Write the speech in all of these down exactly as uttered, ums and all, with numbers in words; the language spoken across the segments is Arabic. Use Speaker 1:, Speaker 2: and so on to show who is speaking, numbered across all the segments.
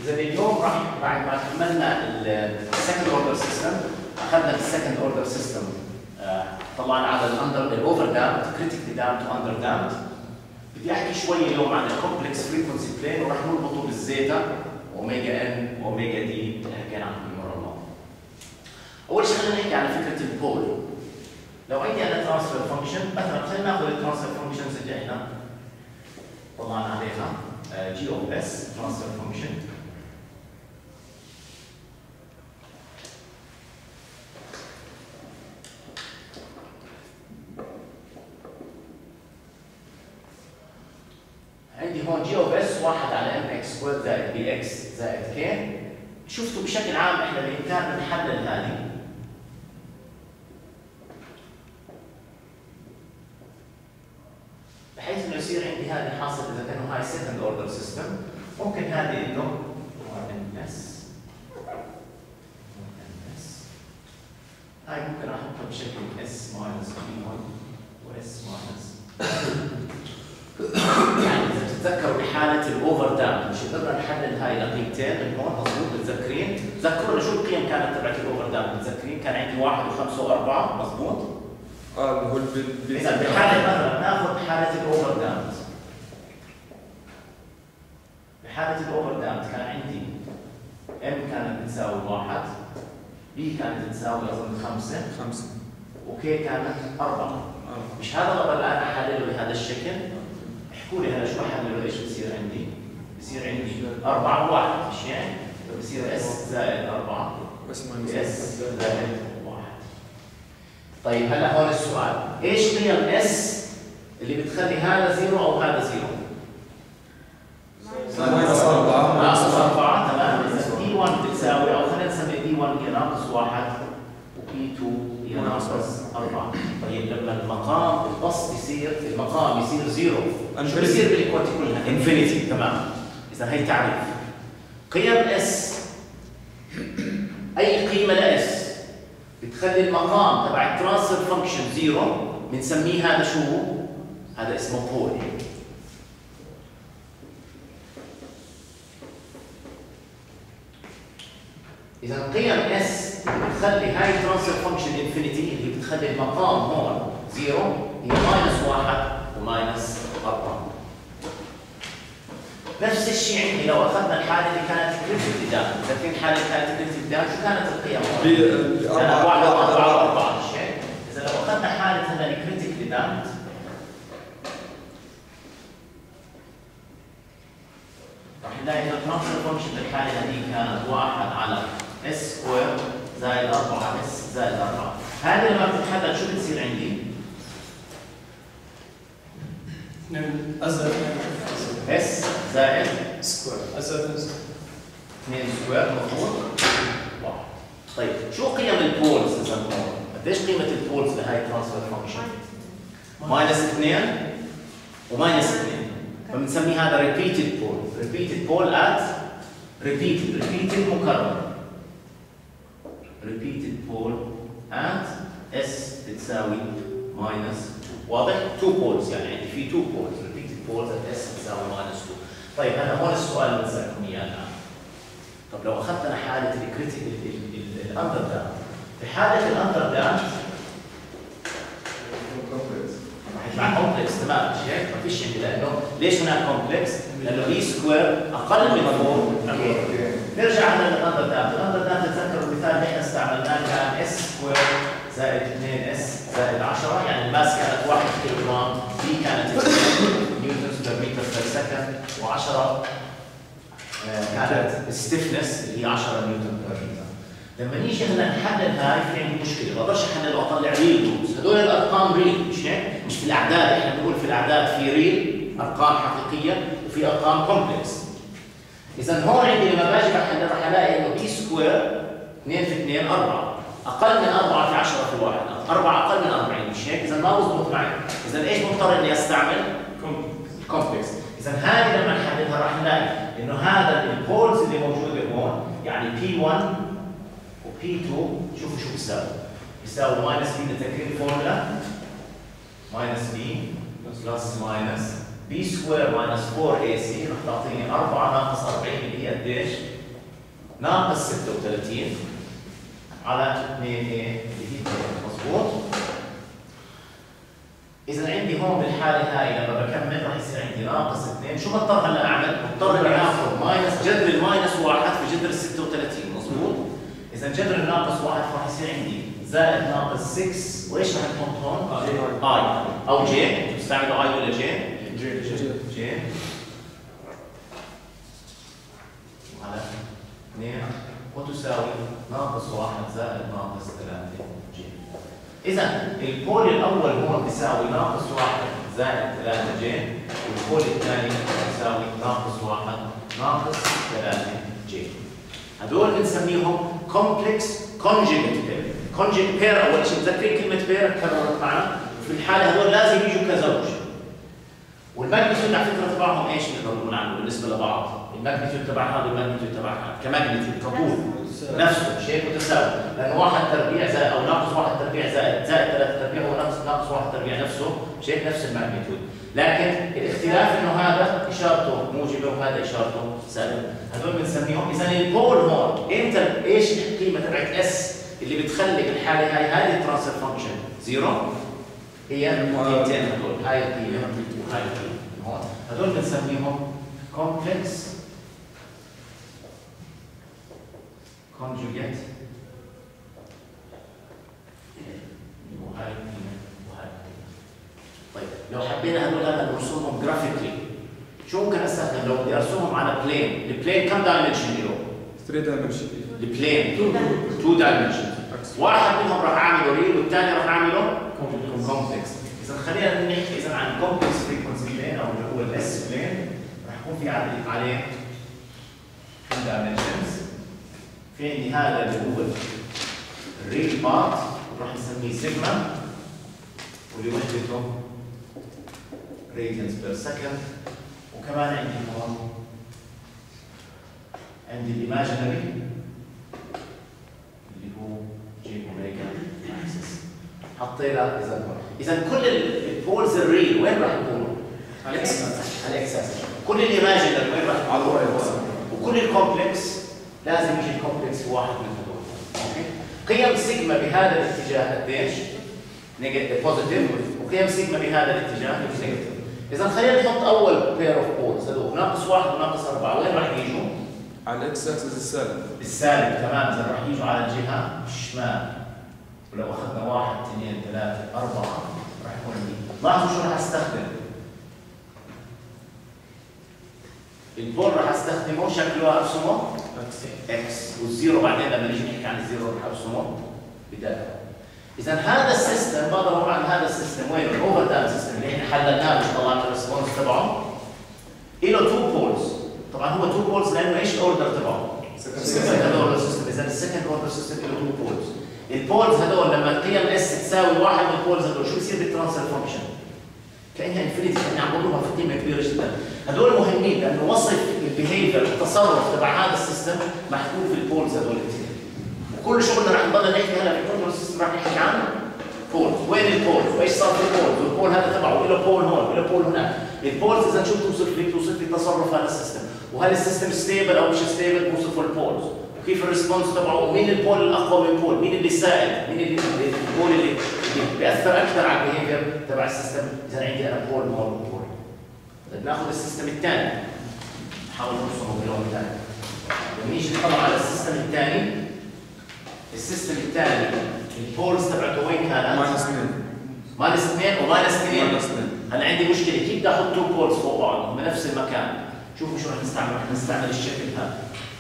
Speaker 1: إذا اليوم راح بعد ما كملنا السكند اوردر سيستم، اخذنا السكند اوردر سيستم، طلعنا على الاندر الاوفر دامد، كريتيكلي دامد واندر دامد. بدي احكي شوي اليوم عن الكومبلكس فريكونسي بلين، وراح نربطه بالزيتا اوميجا ان واوميجا دي اللي حكينا عنهم المره الماضيه. اول شيء خلينا نحكي عن فكره البول. لو عندي انا ترانسفير فانكشن، مثلا خلينا ناخذ الترانسفير فانكشنز اللي احنا طلعنا عليها جي اوف اس ترانسفير فانكشن. عندي هون جي اوف اس واحد على ام اكس سكوير زائد بي اكس زائد كي. شفتوا بشكل عام احنا بامكاننا نحلل هذه بحيث انه يصير عندي هذه حاصل اذا كانوا هاي سكند اوردر سيستم، ممكن هذه انه ام اس هاي ممكن احطها بشكل اس ماينس بي واحد واس ماينس. يعني اذا بتتذكروا بحاله الاوفر دام مش قدرنا نحلل هاي لقيمتين من هون، مضبوط؟ متذكرين؟ تذكرونا شو القيم كانت تبعت الاوفر دام؟ متذكرين؟ كان عندي واحد وخمسه واربعه، مضبوط؟
Speaker 2: اه اللي هو ال
Speaker 1: اذا بحاله مثلا ناخذ حاله الاوفر دام. بحاله الاوفر دام كان عندي ام كانت بتساوي واحد، بي كانت بتساوي اظن خمسه
Speaker 2: خمسه
Speaker 1: وكي كانت اربعه. مش هذا الرقم الان احلله بهذا الشكل؟ احكوا لي هلا شو احلله، ايش بصير عندي؟ بصير عندي أربعة وواحد، مش يعني؟ بصير اس زائد أربعة
Speaker 2: اس
Speaker 1: زائد واحد. طيب هلا هون السؤال، ايش قيم اس اللي بتخلي هذا زيرو او هذا زيرو؟
Speaker 2: ناقص أربعة
Speaker 1: ناقص أربعة، تمام. إذا بي واحد بتساوي، أو خلينا نسمي بي واحد هي ناقص واحد وبي اثنين هي ناقص أربعة. طيب لما المقام البسط يصير المقام يصير زيرو، شو بصير بالايكواليتي كلها؟ انفينيتي، تمام. إذا هي تعريف قيم اس، أي قيمة لاس بتخلي المقام تبع الترانسفير فانكشن زيرو، بنسميه هذا شو؟ هذا اسمه بول. إذا قيم اس بتخلي هاي الترانسفير فانكشن انفينيتي اللي بتخلي المقام هون زيرو، هي ماينس واحد وماينس أربعة. نفس الشيء عندي لو أخذنا الحالة اللي كانت كريتيكلي دام، فاكرين الحالة اللي كانت كريتيكلي دام شو كانت القيم؟
Speaker 2: بأربعة
Speaker 1: واحد أربعة وأربعة، مش هيك؟ إذا لو أخذنا حالة هلا الكريتيكلي دام راح نلاقي إنه الترانسفير فانكشن بالحالة هذه كانت واحد على اس سكوير زائد أربعة اس زائد أربعة. هذه لما بتتحدد شو بتصير عندي؟
Speaker 3: اثنين أزائد
Speaker 1: اس زائد
Speaker 3: سكوير أزائد
Speaker 1: اثنين سكوير، مضبوط؟ واحد. طيب شو قيم البولز إذا هون؟ قديش قيمة البولز لهي الترانسفير فانكشن؟ ماينس اثنين وماينس اثنين، فبنسمي هذا ريبيتد بول، ريبيتد بول ات ريبيتد، ريبيتد مكرر. repeated pole at s بتساوي minus two. واضح؟ two poles، يعني عندي في two poles، repeated poles at s بتساوي minus two. طيب هلا هون السؤال اللي بسألكم اياه الآن. طب لو أخذنا حالة الكريتيكال الأندر دام، في حالة الأندر دام راح يطلع كومبلكس، تمام، مش هيك؟ ما فيش عندي، لأنه ليش هناك كومبلكس؟ لأنه بي سكوير أقل من فور. نرجع على الاندر دام، الاندر دام تتذكروا المثال اللي احنا استعملناه كان اس سكوير زائد اثنين اس زائد عشرة، يعني الماس كانت واحد كيلو جرام، بي كانت نيوتن بير متر بير سكند، و10 كانت ستيفنس اللي هي عشرة نيوتن بير متر. لما نيجي هلا نحلل هاي في عندي مشكله، ما بقدرش احلل واطلع ريل روتس، هدول الارقام ريل، مش هيك؟ مش في الاعداد، احنا بنقول في الاعداد في ريل ارقام حقيقيه وفي ارقام كومبلكس. إذا هون عندي لما باجي بحل راح الاقي انه بي سكوير اثنين في اثنين أربعة، أقل من أربعة في عشرة في واحد، أربعة أقل من أربعين، مش هيك؟ إذا ما بضبط معي، إذا إيش مضطر إني أستعمل؟ كومبلكس. إذا هذه لما نحددها راح نلاقي إنه هذا البولز اللي موجودة هون، يعني بي واحد وبي اثنين، شوفوا شو بيساوي؟ بيساوي ماينس بي، تذكرين الفورمولا؟ ماينس بي بلس ماينس بي سكوير ماينس أربعة اي سي رح تعطيني أربعة ناقص أربعين اللي هي قديش؟ ناقص ستة وثلاثين على اثنين اي اللي هي مضبوط؟ إذا عندي هون بالحالة هاي لما بكمل رح يصير عندي ناقص اثنين، شو بضطر هلا أعمل؟ بضطر إني آخذ ماينس جذر الماينس واحد في جذر ال ستة وثلاثين مضبوط؟ إذا جذر الناقص واحد رح يصير عندي زائد ناقص ستة وإيش رح نحط هون؟ اي أو جي، بتستعملوا اي ولا جي؟
Speaker 2: جي جي
Speaker 1: جي على اثنين وتساوي ناقص واحد زائد ناقص ثلاثة جي. إذا البول الأول هون بيساوي ناقص واحد زائد ثلاثة جي، والبول الثاني بيساوي ناقص واحد ناقص ثلاثة جي. هدول بنسميهم كومبلكس كونجيجيت بير. كونجيجيت بير أول شيء متذكرين كلمة بير كررت معنا؟ في الحالة هدول لازم يجوا كزوج. والماجنتيود على فكرة تبعهم ايش نقدر نقول عنه بالنسبة لبعض؟ الماجنتيود تبع هذا والماجنتيود تبع هذا كماجنتيود كطول نفسه شيء متساوي، لأنه واحد تربيع زائد أو ناقص واحد تربيع زائد زائد ثلاثة تربيع هو ناقص ناقص واحد تربيع نفسه شيء نفس الماجنتيود، لكن الاختلاف إنه هذا إشارته موجبة وهذا إشارته سالبة، هذول بنسميهم إذا البول هون أنت ايش القيمة تبعت اس اللي بتخلي بالحالة هاي هذه الترانسفير فانكشن زيرو هي قيمتين هذول، هاي القيمة وهاي القيمة هون، هذول بنسميهم كومبلكس conjugate وهاي القيمة وهاي القيمة. طيب لو حبينا هذول هذا نرسمهم جرافيكلي شو ممكن استخدم لو بدي ارسمهم على بلين؟ البلين كم دايمنشن له؟
Speaker 2: ثلاثة دايمنشن.
Speaker 1: البلين اثنين دايمنشن. واحد منهم راح اعمله ريل والثاني راح اعمله كومبلكس. اذا خلينا نحكي اذا عن كومبلكس فريكونسي بلين او اللي هو الاس بلين راح يكون في عليه two dimensions. في عندي هذا اللي هو الريل بارت راح نسميه سيجما واللي وحدته radians per second، وكمان عندي هون عندي الايماجينري اللي هو جي اوميجا اكسس حطينا اذا اذا كل البولز الريل وين راح يكونوا؟ على الاكس على الاكس كل الايماجينري وين راح يكونوا؟ وكل الكومبلكس لازم يجي الكومبلكس واحد من هذول. اوكي؟ قيم سيجما بهذا الاتجاه قديش؟ نيجاتيف بوزيتيف، وقيم سيجما بهذا الاتجاه نيجاتيف. اذا خلينا نحط اول بير اوف بولز هذول ناقص واحد وناقص اربعه، وين راح يجوا؟
Speaker 2: على الاكس اكسس السالب.
Speaker 1: السالب تمام، اذا راح يجوا على الجهه الشمال. ولو اخذنا واحد اثنين ثلاثه اربعه راح يكون عندي. لاحظوا شو راح استخدم. البول راح استخدمه شكله ارسمه اكس والزيرو بعدين لما نيجي نحكي عن الزيرو راح ارسمه بدايه. اذا هذا السيستم بقدر اقول عن هذا السيستم وين الاوفر دام سيستم اللي احنا حللناه وطلعنا الريسبونس تبعه له تو بولز. طبعا هو تو بولز لانه ايش الاوردر تبعه؟ سكند اوردر سيستم. اذا السكند اوردر سيستم له تو بولز. البولز هذول لما القيم اس تساوي واحد من البولز هذول شو بصير بالترانسفير فانكشن؟ كانها انفينيتي، كانها عم بضربها في قيمه كبيره جدا. هذول مهمين لانه وصف البيهيفير التصرف تبع هذا السيستم محكوم في البولز هذول الاثنين. وكل شغلنا رح نضل نحكي هلا في الكنترول سيستم رح نحكي عنه بولز، وين البولز؟ وايش صار في البولز؟ والبول هذا تبعه له بول هون وله بول هناك. البولز اذا شو بتوصف لي؟ بتوصف لي تصرف هذا السيستم، وهل السيستم ستيبل او مش ستيبل بوصفه البولز، وكيف الريسبونس تبعه، ومين البول الاقوى من بول، مين اللي سائد، مين اللي البول اللي بياثر اكثر على البيهيفير تبع السيستم. اذا عندي انا بول هون وبول. طيب ناخذ السيستم الثاني نحاول نرسمه بلون ثاني. لما نيجي نطلع على السيستم الثاني، السيستم الثاني البولز تبعته وين كانت؟
Speaker 2: ماينس اثنين.
Speaker 1: ماينس اثنين وماينس اثنين.
Speaker 2: ماينس اثنين.
Speaker 1: هلا عندي مشكله كيف بدي احط تو بولز فوق بعض هم نفس المكان. شوفوا شو رح نستعمل، رح نستعمل الشكل هذا.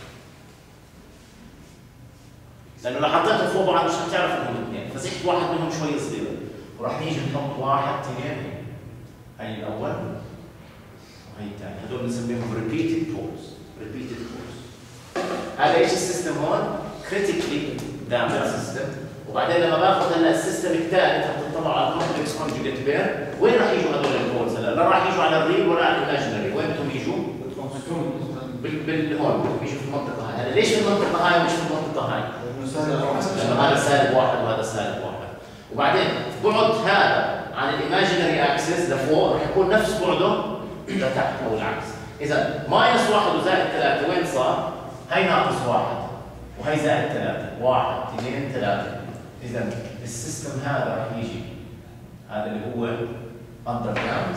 Speaker 1: لانه لو حطيتهم فوق بعض مش رح تعرف انهم اثنين، فزحت واحد منهم شوي صغير وراح نيجي نحط واحد اثنين. هي الاول وهي الثاني، هذول بنسميهم ريبيتد بولز. ريبيتد بولز. هذا ايش السيستم هون؟ كريتيكلي دامج سيستم. وبعدين لما باخذ هلا السيستم الثالث رح تطلع على الكومبلكس كونجوجيت بير، وين راح يجوا هذول البولز هلا؟ لا راح يجوا على الريل ولا على الايماجينري، وين بدهم يجوا؟ بال بال هون بدهم يجوا في المنطقه هاي. هلا ليش في المنطقه هاي ومش في المنطقه هاي؟ لانه هذا سالب واحد وهذا سالب واحد. وبعدين بعد هذا عن الايماجينري اكسس لفوق رح يكون نفس بعده لتحت او العكس. اذا ماينس واحد وزائد ثلاثة وين صار؟ هي ناقص واحد وهي زائد ثلاثة، واحد اثنين ثلاثة. اذا السيستم هذا راح يجي هذا اللي هو اندر داونت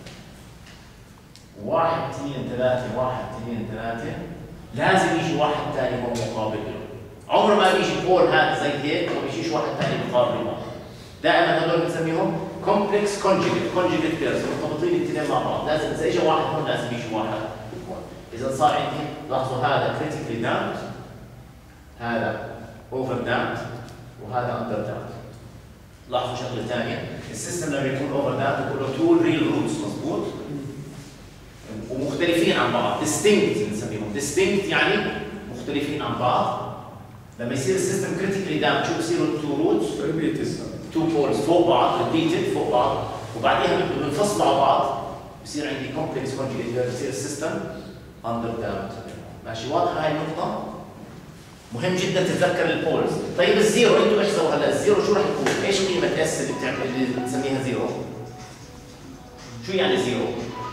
Speaker 1: واحد اثنين ثلاثة واحد اثنين ثلاثة، لازم يجي واحد ثاني هو مقابل له. عمره ما بيجي بول هذا زي هيك وما بيجيش واحد ثاني مقابل له. دائما هذول بنسميهم كومبلكس كونجيجيت، كونجيجيت بيرز مرتبطين الاثنين مع بعض، لازم اذا اجى واحد هون لازم يجي واحد هون. اذا صار عندي لاحظوا هذا كريتيكلي داونت، هذا اوفر داونت، وهذا اندر داونت. لاحظوا شغله ثانيه، السيستم لما يكون اوفر داونت بيكون له تو ريل روتس مضبوط؟ ومختلفين عن بعض، distinct بنسميهم، distinct يعني مختلفين عن بعض. لما يصير السيستم كريتيكلي داون شو بصيروا التو روتس؟
Speaker 2: ريبيتد
Speaker 1: تو بولز فوق بعض، ريبيتد فوق بعض، وبعديها بنفصلوا على بعض، بصير عندي كومبلكس كونجيجيت، بصير السيستم اندر داون. ماشي واضحه هاي النقطه؟ مهم جدا تتذكر البولز. طيب الزيرو انتم احسبوا هلا الزيرو شو راح يكون؟ ايش قيمه اس اللي بتعمل اللي بنسميها زيرو؟ شو يعني زيرو؟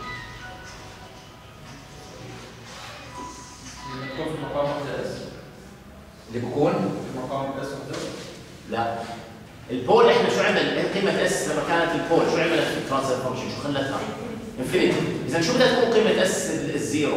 Speaker 3: يكون في مقام واحدة اس.
Speaker 1: اللي بكون
Speaker 3: في مقام اس واحدة.
Speaker 1: لا البول احنا شو عمل؟ قيمه اس لما كانت البول شو عملت في الترانسفير فانكشن؟ شو خلتها؟ انفينيتي. اذا شو بدها تكون قيمه اس الزيرو؟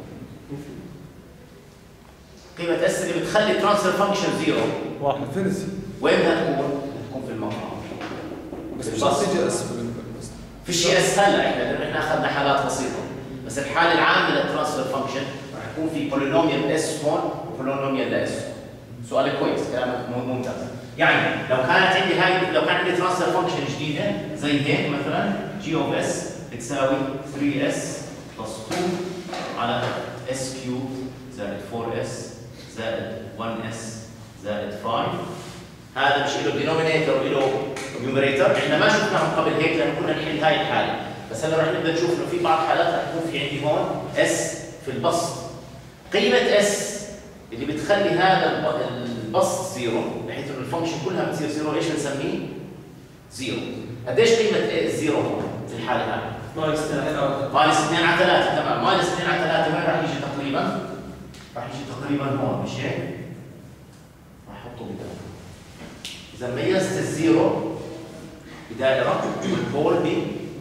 Speaker 1: قيمه اس اللي بتخلي الترانسفير فانكشن زيرو
Speaker 2: واحد انفينيتي.
Speaker 1: وين بدها تكون؟ بدها تكون في المقام.
Speaker 2: بس مش رح تيجي اس في
Speaker 1: في شيء اس هلا احنا لانه احنا اخذنا حالات بسيطه، بس الحاله العامه للترانسفير فانكشن راح يكون في بولينوميال اس هون وبولينوميال لا اس. سؤال كويس، كلامك ممتاز. يعني لو كانت عندي هاي لو كان عندي ترانسفير فانكشن جديده زي هيك مثلا جي اوف اس بتساوي ثري اس بلس تو على اس كيوب زائد فور اس زائد ون اس زائد خمسة. هذا مش له دينومينيتور وله نيوميريتور، احنا ما شفناهم قبل هيك لانه كنا نحل هاي الحاله، بس هلا رح نبدا نشوف انه في بعض الحالات رح يكون في عندي هون اس في البسط. قيمه اس اللي بتخلي هذا البسط زيرو بحيث انه الفانكشن كلها بتصير زيرو، ايش بنسميه؟ زيرو. قديش قيمه الزيرو هون في الحاله هاي؟
Speaker 3: ماينس ثلاثة.
Speaker 1: ماينس اثنين على ثلاثة. تمام، ماينس اثنين على ثلاثة وين راح يجي تقريبا؟ راح يجي تقريبا هون مش هيك؟ راح احطه بدائره. اذا ميزت الزيرو بدائره والبول ب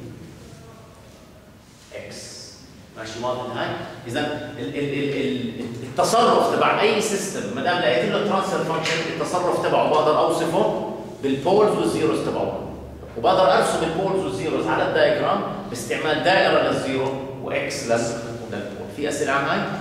Speaker 1: اكس. ماشي واضح هاي؟ اذا التصرف تبع اي سيستم ما دام لقيت له ترانسفير فانكشن التصرف تبعه بقدر اوصفه بالبولز والزيروز تبعه، وبقدر ارسم البولز والزيروز على الدايجرام باستعمال دائره للزيرو واكس للبول. في اسئله عن هاي؟